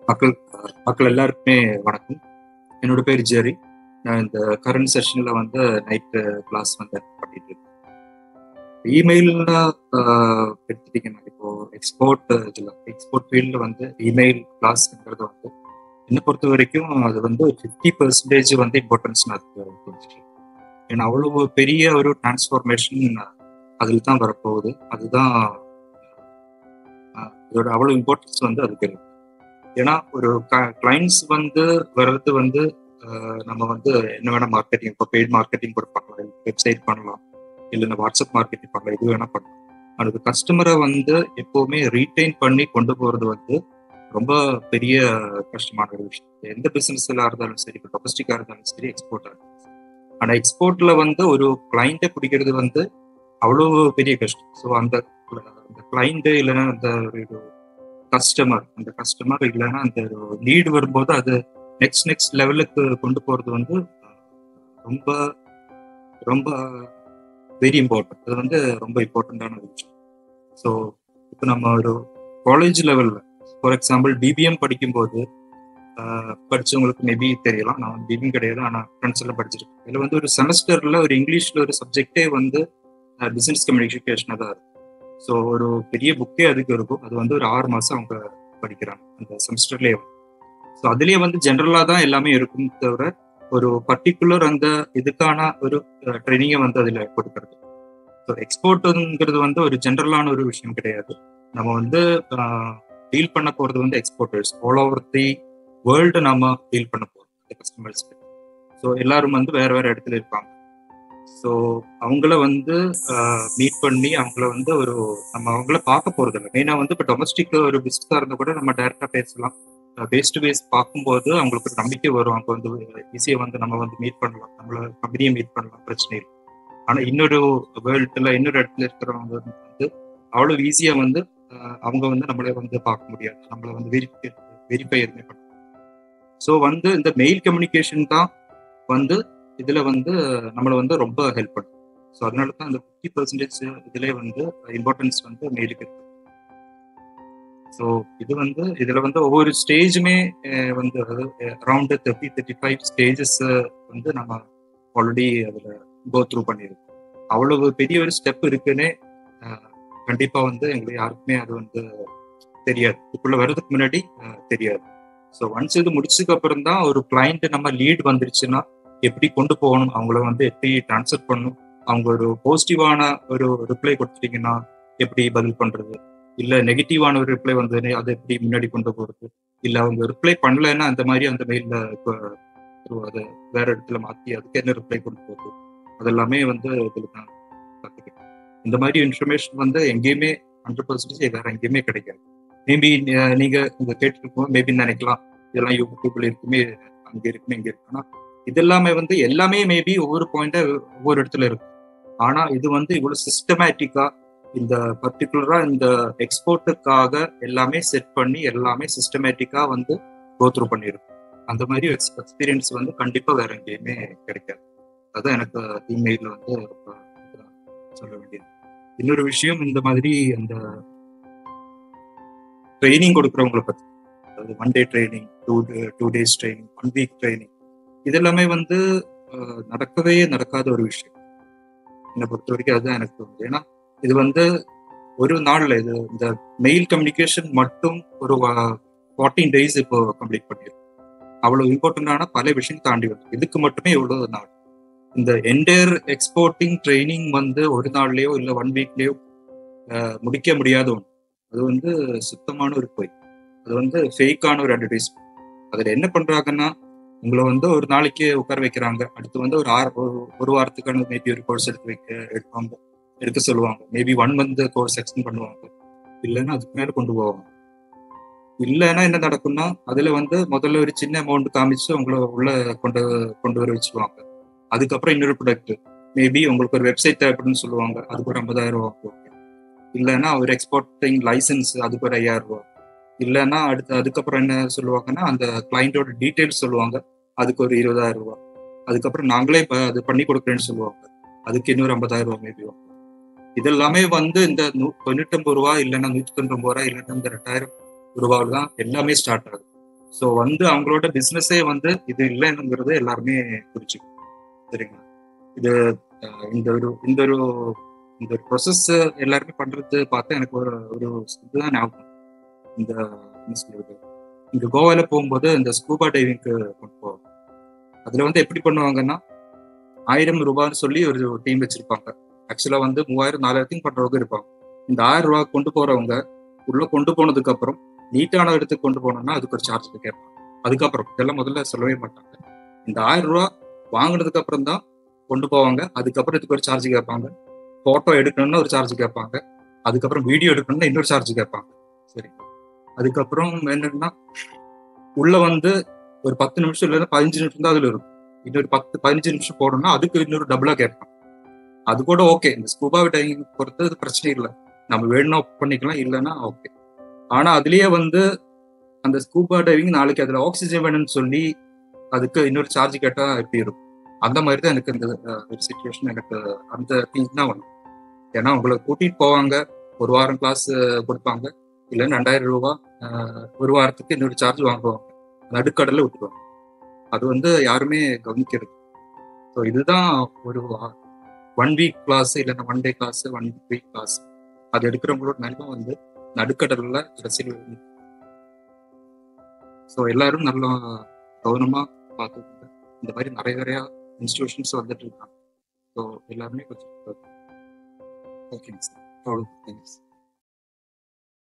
மக்கள் மக்கள் எல்லாருக்குமே வணக்கம். என்னோட பேர் ஜெரி. நான் இந்த கரண்ட் செஷன்ல வந்து நைட்டு கிளாஸ் வந்து attend பண்ணிட்டு இருக்கேன். இமெயில்ல எடுத்துட்டீங்கன்னா இப்போ எக்ஸ்போர்ட் ஃபீல்டில் வந்து இமெயில் கிளாஸ்ங்கிறது வந்து என்னை பொறுத்த வரைக்கும் அது வந்து 50% வந்து இம்பார்ட்டன்ஸ் நான் கொடுத்துருக்கேன். ஏன்னா அவ்வளவு பெரிய ஒரு டிரான்ஸ்ஃபார்மேஷன் அதில் தான் வரப்போகுது. அதுதான் இதோட அவ்வளவு இம்பார்ட்டன்ஸ் வந்து அதுக்கு இருக்கு. ஏன்னா ஒரு கிளைண்ட்ஸ் வந்து வர்றது வந்து நம்ம வந்து என்ன வேணா மார்க்கெட்டிங், இப்போ பெய்ட் மார்க்கெட்டிங் கூட பண்ணலாம், வெப்சைட் பண்ணலாம், இல்லைன்னா வாட்ஸ்அப் மார்க்கெட்டிங் பண்ணலாம், இது வேணா பண்ணலாம். அது கஸ்டமரை வந்து எப்பவுமே ரீட்டைன் பண்ணி கொண்டு போறது வந்து ரொம்ப பெரிய கஷ்டமான ஒரு விஷயம். எந்த பிசினஸ்ல இருந்தாலும் சரி, இப்போ டொமஸ்டிக்கா இருந்தாலும் சரி, எக்ஸ்போர்ட்டா இருந்தாலும் சரி. ஆனா எக்ஸ்போர்ட்ல வந்து ஒரு கிளைண்ட்டை பிடிக்கிறது வந்து அவ்வளவு பெரிய கஷ்டம். ஸோ அந்த கிளைண்ட் இல்லைன்னா அந்த கஸ்டமர் இல்லைன்னா அந்த லீடு வரும்போது அது நெக்ஸ்ட் லெவலுக்கு கொண்டு போறது வந்து ரொம்ப ரொம்ப வெரி இம்பார்ட்டன்ட். அது வந்து ரொம்ப இம்பார்ட்டண்டான ஒரு விஷயம். ஸோ இப்போ நம்ம ஒரு காலேஜ் லெவல்ல ஃபார் எக்ஸாம்பிள் பிபிஎம் படிக்கும்போது படிச்சவங்களுக்கு மேபி தெரியலாம். நான் பிபிஎம் கிடையாது, ஆனால் ஃப்ரெண்ட்ஸ் எல்லாம் படிச்சிருக்கேன். இதில் வந்து ஒரு செமஸ்டர்ல ஒரு இங்கிலீஷ்ல ஒரு சப்ஜெக்டே வந்து பிசினஸ் கம்யூனிகேஷனாக தான் இருக்கும். ஸோ ஒரு பெரிய புக்கே அதுக்கு இருக்கும். அது வந்து ஒரு 6 மாசம் அவங்க படிக்கிறாங்க அந்த செமஸ்டர்லேயே. ஸோ அதுலேயே வந்து ஜென்ரலாக தான் எல்லாமே இருக்கும் தவிர ஒரு பர்டிகுலர் அந்த இதுக்கான ஒரு ட்ரைனிங்கை வந்து அதில் கொடுக்கறது. ஸோ எக்ஸ்போர்ட்டுங்கிறது வந்து ஒரு ஜென்ரலான ஒரு விஷயம் கிடையாது. நம்ம வந்து டீல் பண்ண போகிறது வந்து exporters all over the world நம்ம டீல் பண்ண போகிறோம் கஸ்டமர்ஸ். ஸோ எல்லாரும் வந்து வேற வேற இடத்துல இருப்பாங்க. ஸோ அவங்கள வந்து மீட் பண்ணி அவங்கள வந்து அவங்கள பார்க்க போறது இல்லை. மெயினாக வந்து இப்போ டொமஸ்டிக் ஒரு பிஸ்னஸாக இருந்தால் கூட நம்ம டைரக்டா பேசலாம். ஃபேஸ் டு ஃபேஸ் பார்க்கும்போது அவங்களுக்கு ஒரு நம்பிக்கை வரும். அவங்க வந்து ஈஸியாக வந்து நம்ம வந்து மீட் பண்ணலாம், நம்மள கம்பெனியை மீட் பண்ணலாம், பிரச்சனை இல்லை. ஆனால் இன்னொரு வேர்ல்டுல இன்னொரு இடத்துல இருக்கிறவங்க வந்து அவ்வளோ ஈஸியாக வந்து அவங்க வந்து நம்மளை வந்து பார்க்க முடியாது, நம்மளை வந்து வெரிஃபை எதுவுமே பண்ண. ஸோ வந்து இந்த மெயில் கம்யூனிகேஷன் தான் வந்து இதுல வந்து நம்மளை வந்து ரொம்ப ஹெல்ப் பண்ணும். ஸோ அதனால தான் அந்த 50% இதுல வந்து இம்பார்ட்டன்ஸ் வந்து மெயிலுக்கு இருக்கு. ஸோ இது வந்து இதுல வந்து ஒவ்வொரு ஸ்டேஜுமே வந்து அரௌண்ட் 35 ஸ்டேஜஸ் வந்து நம்ம ஆல்ரெடி அதுல கோ த்ரூ பண்ணியிருக்கோம். அவ்வளவு பெரிய ஒரு ஸ்டெப் இருக்குன்னு கண்டிப்பா வந்து எங்களுக்கு யாருக்குமே அது வந்து தெரியாது, இதுக்குள்ள வர்றதுக்கு முன்னாடி தெரியாது. ஸோ ஒன்ஸ் இது முடிச்சதுக்கு அப்புறம் தான் ஒரு கிளைண்ட் நம்ம லீட் வந்துருச்சுன்னா எப்படி கொண்டு போகணும், அவங்கள வந்து எப்படி டிரான்ஸ்ஃபர் பண்ணணும், அவங்க ஒரு பாசிட்டிவான ஒரு ரிப்ளை கொடுத்துட்டீங்கன்னா எப்படி பதில் பண்றது, இல்ல நெகட்டிவான ஒரு ரிப்ளை வந்து அதை எப்படி முன்னாடி கொண்டு போறது, இல்ல அவங்க ரிப்ளை பண்ணலன்னா அந்த மாதிரி அந்த மெயில அதை வேற இடத்துல மாத்தி அதுக்கு என்ன ரிப்ளை கொண்டு போகுது, அதெல்லாமே வந்து இதுல தான் கத்துக்கிட்டேன். இந்த மாதிரி இன்ஃபர்மேஷன் வந்து எங்கேயுமே 100% வேற எங்கேயுமே கிடைக்காது. மேபி நீங்க உங்க கேட்டுருக்கோம், மேபி நினைக்கலாம் இதெல்லாம் யூடியூப்ல இருக்குமே, அங்க இருக்குமே, இங்க இருக்குன்னா இதெல்லாமே வந்து எல்லாமே மேபி ஒவ்வொரு பாயிண்டா ஒவ்வொரு இடத்துல இருக்கும். ஆனா இது வந்து இவ்வளவு சிஸ்டமேட்டிக்கா இந்த பர்டிகுலரா இந்த எக்ஸ்போர்ட்டுக்காக எல்லாமே செட் பண்ணி எல்லாமே சிஸ்டமேட்டிக்கா வந்து கோத்ரூ பண்ணிருக்கும். அந்த மாதிரி எக்ஸ்பீரியன்ஸ் வந்து கண்டிப்பா வேற எங்கேயுமே கிடைக்காது. அதான் எனக்கு இமெயில வந்து சொல்ல வேண்டியது. இன்னொரு விஷயம், இந்த மாதிரி அந்த ட்ரைனிங் கொடுக்குறவங்களை பத்தி, அதாவது 1 day training, 2 days training, 1 week training, இதெல்லாமே வந்து நடக்காத ஒரு விஷயம் என்னை பொறுத்த வரைக்கும். அதுதான் எனக்கு தோணுது. ஏன்னா இது வந்து ஒரு நாள்ல இது இந்த மெயில் கம்யூனிகேஷன் மட்டும் ஒரு 14 days இப்போ கம்ப்ளீட் பண்ணிடும். அவ்வளவு இம்பார்ட்டன்டான பல விஷயம் தாண்டி வருது. இதுக்கு மட்டுமே எவ்வளவு நாள். இந்த என்டையர் எக்ஸ்போர்ட்டிங் ட்ரைனிங் வந்து ஒரு நாள்லயோ இல்லை 1 weekலயோ முடிக்க முடியாத ஒன்று. அது வந்து சுத்தமான ஒரு பொய், அது வந்து ஃபேக்கான ஒரு அட்வர்டைஸ்மெண்ட். அதில் என்ன பண்றாங்கன்னா, உங்களை வந்து ஒரு நாளைக்கு உட்கார வைக்கிறாங்க, அடுத்து வந்து ஒரு வாரத்துக்கான மேபி ஒரு கோர்ஸ் எடுக்க சொல்லுவாங்க, மேபி 1 month கோர்ஸ் எக்ஸ்டெண்ட் பண்ணுவாங்க, இல்லைன்னா அதுக்கு மேல கொண்டு போவாங்க. இல்லைன்னா என்ன நடக்கும்னா அதுல வந்து முதல்ல ஒரு சின்ன அமௌண்ட் காமிச்சு உங்களை உள்ள கொண்டு வர வச்சுருவாங்க. அதுக்கப்புறம் இன்னொரு ப்ராடக்ட், மேபி உங்களுக்கு ஒரு வெப்சைட் தேவைப்படுன்னு சொல்லுவாங்க, அதுக்கு ஒரு 50,000 ரூபா. இல்லைன்னா ஒரு எக்ஸ்போர்ட்டிங் லைசன்ஸ், அதுக்கு ஒரு 5,000 ரூபா. இல்லைன்னா அதுக்கப்புறம் என்ன சொல்லுவாங்கன்னா அந்த கிளைண்டோட டீட்டெயில்ஸ் சொல்லுவாங்க, அதுக்கு ஒரு 20,000 ரூபா. அதுக்கப்புறம் நாங்களே அது பண்ணி கொடுக்குறேன்னு சொல்லுவாங்க, அதுக்கு இன்னொரு 50,000 ரூபா மேபி. இதெல்லாமே வந்து இந்த 99 ரூபா இல்லைன்னா 199 ரூபா இல்லைன்னா இந்த 2,000 ரூபாவில் தான் எல்லாமே ஸ்டார்ட் ஆகுது. ஸோ வந்து அவங்களோட பிஸ்னஸே வந்து இது இல்லைங்கிறது எல்லாருமே புரிச்சுக்கணும். சரிங்களா? இது இந்த ஒரு ப்ரொசஸ் எல்லாருமே பண்றது பார்த்தா எனக்கு ஒரு ஒரு இதுதான் ஞாபகம். இந்த என்ன சொல்றது, இங்க கோவால போகும்போது இந்த ஸ்கூபா டைவிங்க்கு கொண்டு போவோம். அதுல வந்து எப்படி பண்ணுவாங்கன்னா 1000 ரூபான்னு சொல்லி ஒரு டீம் வச்சிருப்பாங்க. ஆக்சுவலா வந்து 3000 4000 பண்றவங்க இருப்பாங்க. இந்த 1000 ரூபாய் கொண்டு போறவங்க உள்ள கொண்டு போனதுக்கு அப்புறம் நீட்டான இடத்துக்கு கொண்டு போனோம்னா அதுக்கு ஒரு சார்ஜ் கேட்பாங்க. அதுக்கப்புறம் இதெல்லாம் முதல்ல சொல்லவே மாட்டாங்க. இந்த 1000 ரூபாய் வாங்கினதுக்கு அப்புறம் தான் கொண்டு போவாங்க. அதுக்கப்புறம் இதுக்கு ஒரு சார்ஜ் கேட்பாங்க. போட்டோ எடுக்கணும்னா ஒரு சார்ஜ் கேட்பாங்க. அதுக்கப்புறம் வீடியோ எடுக்கணும்னா இன்னொரு சார்ஜ் கேட்பாங்க. சரி, அதுக்கப்புறம் என்னன்னா உள்ள வந்து ஒரு 10 நிமிஷம் இல்லைன்னா 15 நிமிஷம் தான் அதுல இருக்கும். இன்னொரு 10 15 நிமிஷம் போடணும்னா அதுக்கு இன்னொரு டபுளா கேட்பாங்க. அது கூட ஓகே, இந்த ஸ்கூபா டைவிங் பொறுத்து அது பிரச்சனை இல்லை. நம்ம வேணும்னா பண்ணிக்கலாம், இல்லைன்னா ஓகே. ஆனா அதுலயே வந்து அந்த ஸ்கூபா டைவிங் நாளைக்கு அதுல ஆக்சிஜன் வேணும்னு சொல்லி அதுக்கு இன்னொரு சார்ஜ் கேட்டா எப்படி இருக்கும்? அந்த மாதிரி தான் எனக்கு இந்த ஒரு சுச்சுவேஷன், எனக்கு அந்த திங்க் தான் வரும். ஏன்னா உங்களை கூட்டிட்டு போவாங்க, ஒரு வாரம் கிளாஸ் கொடுப்பாங்க, இல்லைன்னா 2000 ரூபாய் ஒரு வாரத்துக்கு இன்னொரு சார்ஜ் வாங்குவாங்க, நடுக்கடல விட்டுருவாங்க. அது வந்து யாருமே கவனிக்கிறது. ஸோ இதுதான் ஒரு 1 வீக் கிளாஸ், இல்லைன்னா 1 டே கிளாஸ், 1 வீக் கிளாஸ் அது எடுக்கிறவங்களோட நிலைமை வந்து நடுக்கடல்ல அரசியல். ஸோ எல்லாரும் நல்லா கவனமா பார்த்துக்கோங்க. இந்த மாதிரி நிறைய இன்ஸ்டிடியூஷன்ஸ் வந்துட்டு இருக்காங்க. ஸோ எல்லாருமே கொஞ்சம் ஓகேங்க சார்.